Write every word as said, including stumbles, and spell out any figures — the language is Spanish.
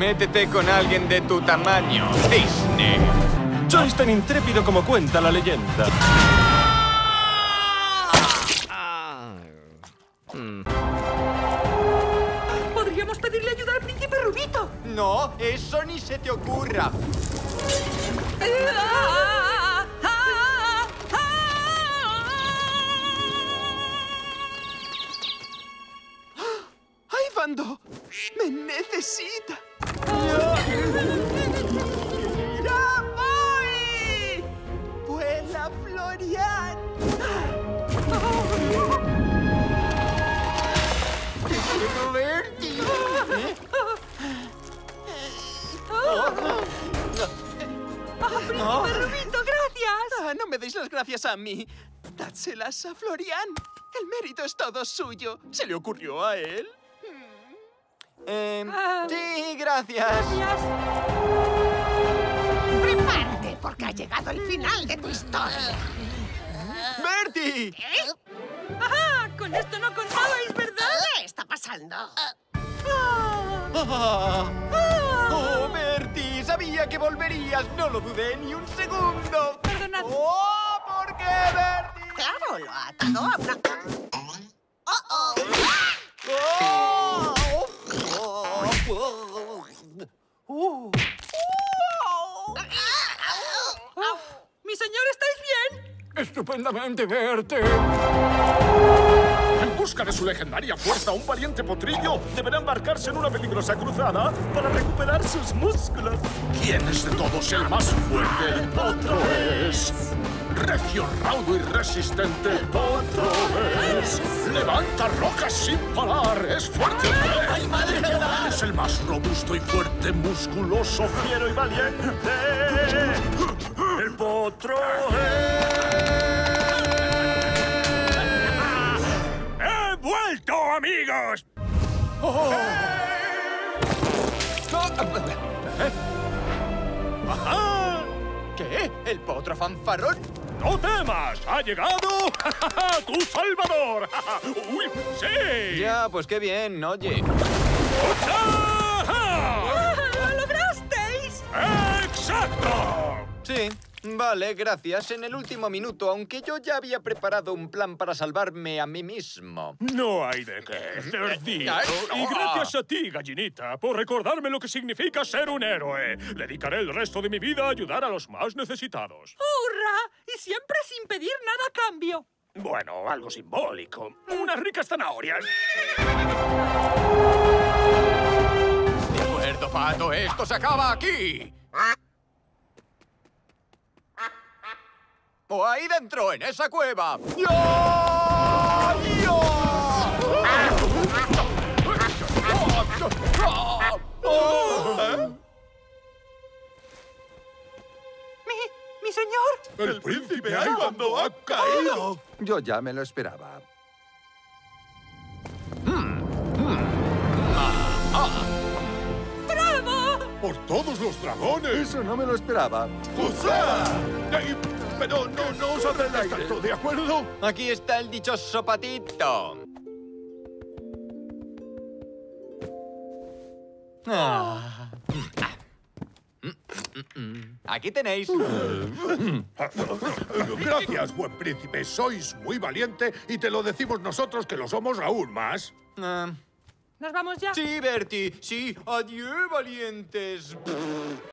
Métete con alguien de tu tamaño, cisne. Sois tan intrépido como cuenta la leyenda. Podríamos pedirle ayuda al príncipe Rubito. No, eso ni se te ocurra. ¡Ay, Bando! ¡Me necesita! ¡Ya voy! ¡Vuela, Florian! ¡Te quiero verte! ¿Eh? ¡Ah, príncipe Rubito, gracias! Ah, no me deis las gracias a mí. Dádselas a Florian. El mérito es todo suyo. ¿Se le ocurrió a él? Eh, Ah. sí, gracias. Gracias. Prepárate, porque ha llegado el final de tu historia. ¡Bertie! ¡Ajá! Con esto no contabais, ¿verdad? ¿Qué está pasando? Ah. ¡Oh, Bertie! Sabía que volverías. No lo dudé ni un segundo. Perdonad. ¡Oh, ¿por qué, Bertie? Claro, lo ha atado a una... ¡Oh, oh! ¡Oh! ¡Oh! Oh, ¡Mi señor, estáis bien! Estupendamente verte. En busca de su legendaria fuerza, un valiente potrillo deberá embarcarse en una peligrosa cruzada para recuperar sus músculos. ¿Quién es de todos el más fuerte? El potro es. Recio, raudo y resistente, el potro es. Levanta rocas sin parar, es fuerte. ¡Ay, madre mía! Es el más robusto y fuerte, musculoso, fiero y valiente. El potro es. ¡He vuelto, amigos! ¡Ajá! ¿Qué? ¿El potro fanfarrón? ¡No temas! ¡Ha llegado tu salvador! ¡Uy, sí! Ya, pues qué bien, oye. ¡Ajá! ¡Ah, ¡Lo lograsteis! ¡Exacto! Sí, vale, gracias. En el último minuto, aunque yo ya había preparado un plan para salvarme a mí mismo. No hay de qué, cerdito. Y gracias a ti, gallinita, por recordarme lo que significa ser un héroe. Dedicaré el resto de mi vida a ayudar a los más necesitados. ¡Hurra! Y siempre sin pedir nada a cambio. Bueno, algo simbólico. Unas ricas zanahorias. De acuerdo, Pato, esto se acaba aquí. O ahí dentro, en esa cueva. ¡Ya! ¡Ya! ¡Mi, mi señor! ¡El príncipe Aibando ha caído! Yo ya me lo esperaba. ¡Bravo! ¡Por todos los dragones! Eso no me lo esperaba. ¡Juzá! Ey, pero no, no os acercáis tanto, ¿de acuerdo? Aquí está el dichoso patito. Ah. Aquí tenéis. Gracias, buen príncipe. Sois muy valiente y te lo decimos nosotros que lo somos aún más. Ah, ¿Nos vamos ya? sí, Bertie. Sí, adiós, valientes.